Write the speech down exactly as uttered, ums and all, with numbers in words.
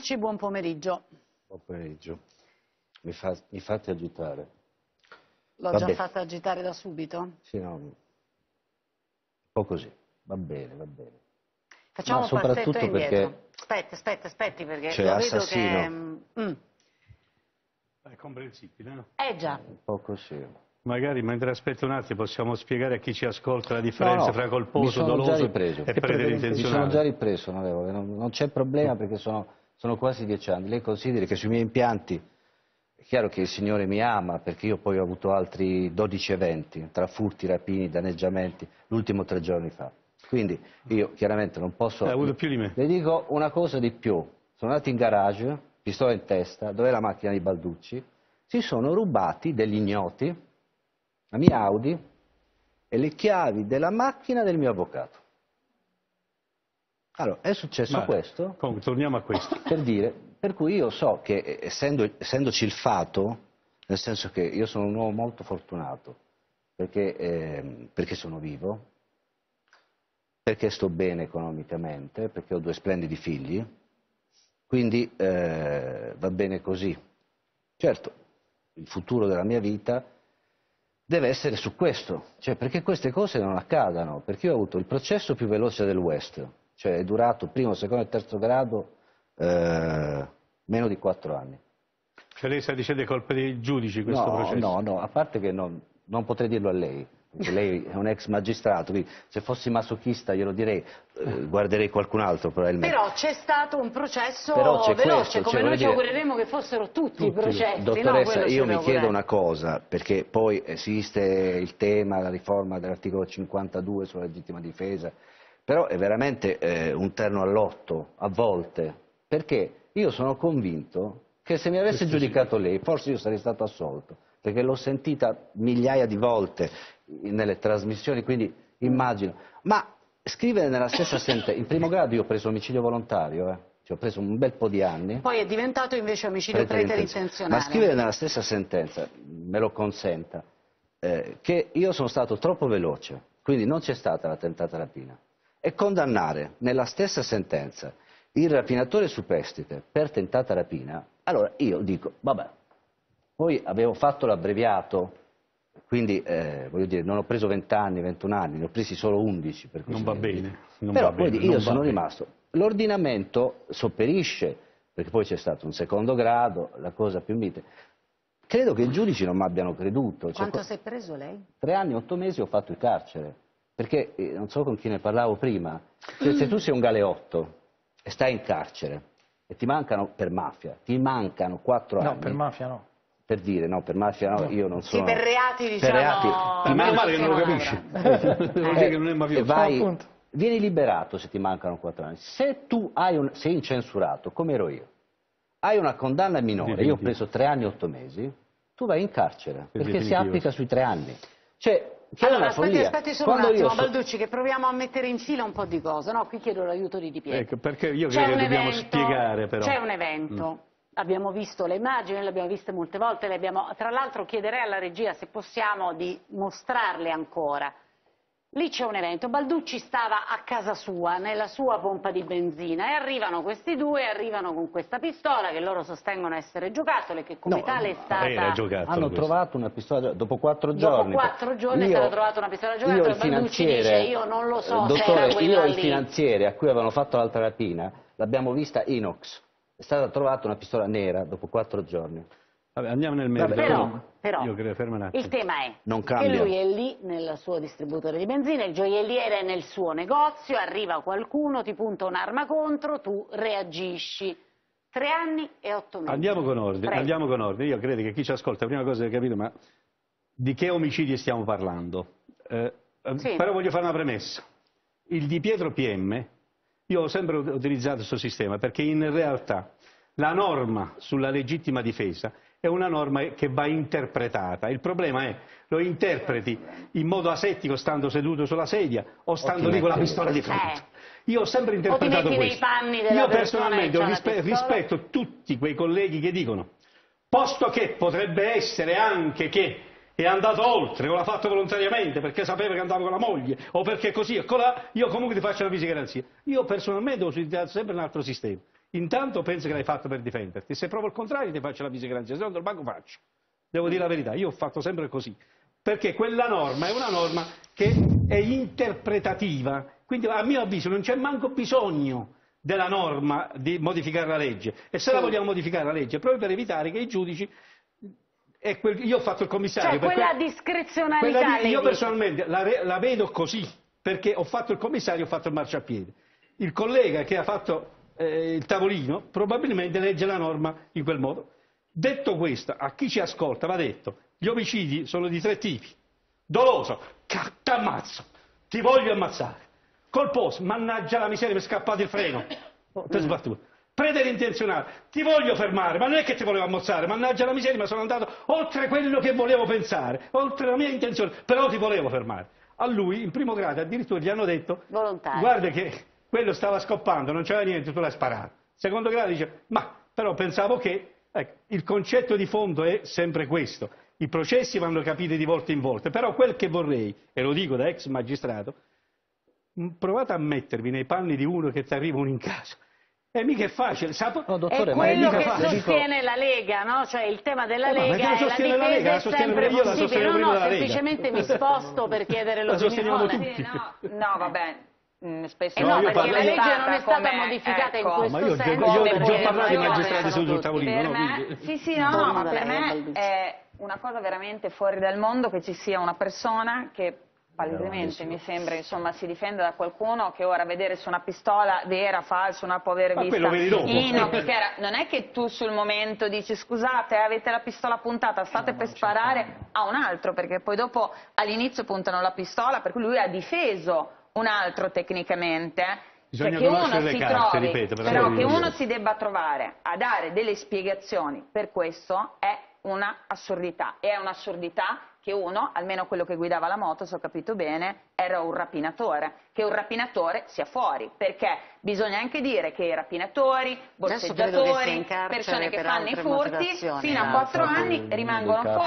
Balducci, buon pomeriggio. Buon pomeriggio. Mi, fa, mi fate agitare. L'ho già fatta agitare da subito? Sì, no, un po' così. Va bene, va bene. Facciamo Ma un passetto soprattutto indietro. perché Aspetti, aspetti, aspetti, perché c'è lo vedo assassino. che... Mm. È comprensibile, no? Eh già. Un po' così. Magari mentre aspetti un attimo possiamo spiegare a chi ci ascolta la differenza no, no, fra colposo, mi sono doloso già ripreso. e preterintenzionale. Mi sono già ripreso, onorevole, non, non c'è problema perché sono, sono quasi dieci anni. Lei consideri che sui miei impianti, è chiaro che il Signore mi ama perché io poi ho avuto altri dodici eventi, tra furti, rapini, danneggiamenti, l'ultimo tre giorni fa. Quindi io chiaramente non posso... Hai avuto più di me. Le dico una cosa di più. Sono andato in garage, pistola in testa, dov'è la macchina di Balducci? Si sono rubati degli ignoti la mia Audi e le chiavi della macchina del mio avvocato. Allora, è successo Ma, questo, comunque, torniamo a questo. Per dire, per cui io so che, essendo, essendoci il fato, nel senso che io sono un uomo molto fortunato, perché, eh, perché sono vivo, perché sto bene economicamente, perché ho due splendidi figli, quindi eh, va bene così. Certo, il futuro della mia vita deve essere su questo, cioè perché queste cose non accadano, perché io ho avuto il processo più veloce del West, cioè è durato primo, secondo e terzo grado eh, meno di quattro anni. Cioè lei sta dicendo che è colpa dei giudici questo no, processo? No, no, a parte che non, non potrei dirlo a lei, perché lei è un ex magistrato, quindi se fossi masochista glielo direi, eh, guarderei qualcun altro probabilmente. Però c'è stato un processo veloce, questo, come cioè, noi ci dire, augureremmo che fossero tutti, tutti i processi. Dottoressa, no, io mi chiedo una cosa, perché poi esiste il tema, la riforma dell'articolo cinquantadue sulla legittima difesa, però è veramente eh, un terno all'otto, a volte, perché io sono convinto che se mi avesse Questo giudicato sì. lei, forse io sarei stato assolto, perché l'ho sentita migliaia di volte nelle trasmissioni, quindi immagino. Ma scrivere nella stessa sentenza, in primo grado io ho preso omicidio volontario, eh, cioè ho preso un bel po' di anni. Poi è diventato invece omicidio preterintenzionale. Ma scrivere nella stessa sentenza, me lo consenta, eh, che io sono stato troppo veloce, quindi non c'è stata la tentata rapina, e condannare nella stessa sentenza il rapinatore superstite per tentata rapina, allora io dico, vabbè, poi avevo fatto l'abbreviato, quindi eh, voglio dire, non ho preso venti anni, ventuno anni, ne ho presi solo undici. Per così non va bene. Non Però va poi bene, io non sono va rimasto, l'ordinamento sopperisce, perché poi c'è stato un secondo grado, la cosa più mite. Credo che i giudici non mi abbiano creduto. Quanto cioè, si è preso lei? Tre anni, otto mesi ho fatto il carcere, perché eh, non so con chi ne parlavo prima, cioè, se tu sei un galeotto e stai in carcere e ti mancano per mafia, ti mancano quattro anni. No, per mafia no. Per dire, no, per mafia no, io non sono... Sì, per reati, diciamo... Per reati, ti meno male che non lo capisci. Vuol dire che non è mafioso. Vai, vieni liberato se ti mancano quattro anni. Se tu hai un, sei incensurato, come ero io, hai una condanna minore, io ho preso tre anni e otto mesi, tu vai in carcere, per perché definitivo. si applica sui tre anni. Cioè, che allora, è una aspetti, follia. aspetti solo Quando un attimo, so... Balducci, che proviamo a mettere in fila un po' di cose. No, qui chiedo l'aiuto di Di Pietro. Ecco, perché io credo che dobbiamo evento, spiegare, però. C'è un evento. Mm. Abbiamo visto le immagini, le abbiamo viste molte volte, le abbiamo... tra l'altro chiederei alla regia se possiamo di mostrarle ancora. Lì c'è un evento, Balducci stava a casa sua, nella sua pompa di benzina, e arrivano questi due, arrivano con questa pistola che loro sostengono essere giocattolo, che come no, tale è stata... Era giocattolo, Hanno questo. trovato una pistola dopo quattro giorni. Dopo quattro giorni io, è stata trovata una pistola giocattolo, e Balducci dice io non lo so dottore, se era quella io lì. il finanziere a cui avevano fatto l'altra rapina, l'abbiamo vista inox, è stata trovata una pistola nera dopo quattro giorni. Vabbè, andiamo nel merito. Però, però io credo, ferma un attimo. il tema è non che cambia. lui è lì nel suo distributore di benzina, il gioielliere è nel suo negozio, arriva qualcuno, ti punta un'arma contro, tu reagisci. Tre anni e otto mesi. Andiamo con ordine, Prego. andiamo con ordine. Io credo che chi ci ascolta, prima cosa deve capire, ma di che omicidi stiamo parlando? Eh, sì. Però voglio fare una premessa. Il Di Pietro P M, io ho sempre utilizzato questo sistema, perché in realtà la norma sulla legittima difesa è una norma che va interpretata. Il problema è, lo interpreti in modo asettico stando seduto sulla sedia o stando lì con la pistola di fronte. Eh. Io ho sempre interpretato o ti metti questo. Nei panni della Io personalmente ho rispe pistola. rispetto tutti quei colleghi che dicono, posto che potrebbe essere anche che è andato oltre o l'ha fatto volontariamente perché sapeva che andava con la moglie o perché così e colà, io comunque ti faccio la fisica garanzia. Io personalmente ho utilizzato sempre un altro sistema. intanto penso che l'hai fatto per difenderti, se provo il contrario ti faccio l'avviso di garanzia, se non te lo manco faccio. Devo dire la verità, io ho fatto sempre così, perché quella norma è una norma che è interpretativa, quindi a mio avviso non c'è manco bisogno della norma di modificare la legge, e se la vogliamo modificare la legge proprio per evitare che i giudici, e quel, io ho fatto il commissario, cioè quella quel, discrezionalità quella di, io dice. personalmente la, la vedo così, perché ho fatto il commissario, ho fatto il marciapiede, il collega che ha fatto eh, il tavolino probabilmente legge la norma in quel modo. Detto questo, a chi ci ascolta va detto, gli omicidi sono di tre tipi: doloso, t'ammazzo, ti voglio ammazzare; colposo, mannaggia la miseria, mi è scappato il freno, oh, ti sbattuto; preterintenzionale, ti voglio fermare, ma non è che ti volevo ammazzare, mannaggia la miseria, ma sono andato oltre quello che volevo pensare, oltre la mia intenzione, però ti volevo fermare. A lui, in primo grado, addirittura gli hanno detto, volontario, guarda che quello stava scoppando, non c'era niente, tu l'hai sparato. Secondo grado dice, ma però pensavo che... Ecco, il concetto di fondo è sempre questo: i processi vanno capiti di volta in volta, però quel che vorrei, e lo dico da ex magistrato, provate a mettervi nei panni di uno che ti arriva uno in casa, e mica è facile, sapo... no, dottore, è ma quello che facile. sostiene la Lega, no? Cioè il tema della eh, Lega ma è la difesa la Lega, la è sostiene sempre io, la possibile. sostiene No, prima no, della Lega. semplicemente mi sposto per chiedere La sosteniamo l'opinione. tutti. Sì, no, no, vabbè. Mm, spesso Eh No, no, io perché parlo- la legge io- non è stata come- modificata ecco. in questo Ma io ho già- senso. io ho perché già parlato di non magistrati sono sul tutti. tavolino. Per no, me, quindi- sì, sì, no, Torno no, ma da per lei, me Balducci. è una cosa veramente fuori dal mondo che ci sia una persona che palesemente mi sembra, insomma, si difende da qualcuno che ora vedere su una pistola vera, falsa, una può aver Ma vista quello vedi dopo. inox, che era, non è che tu sul momento dici scusate avete la pistola puntata, state per sparare a un altro, perché poi dopo all'inizio puntano la pistola, per cui lui ha difeso un altro tecnicamente. Cioè Bisogna che uno conoscere le si carte, trovi, ripeto, però però non che lo uno so. si debba trovare a dare delle spiegazioni per questo è una assurdità, e è un'assurdità che uno, almeno quello che guidava la moto, se ho capito bene, era un rapinatore, che un rapinatore sia fuori, perché bisogna anche dire che i rapinatori, Adesso credo che sia borseggiatori, in carcere persone che per fanno i altre furti, motivazioni, fino a eh. quattro anni rimangono fuori.